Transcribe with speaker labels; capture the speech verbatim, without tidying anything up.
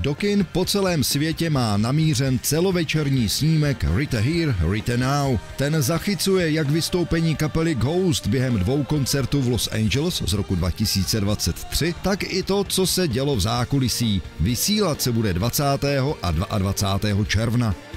Speaker 1: Do kin po celém světě má namířen celovečerní snímek Rite Here, Rite Now. Ten zachycuje jak vystoupení kapely Ghost během dvou koncertů v Los Angeles z roku dva tisíce dvacet tři, tak i to, co se dělo v zákulisí. Vysílat se bude dvacátého a dvacátého druhého června.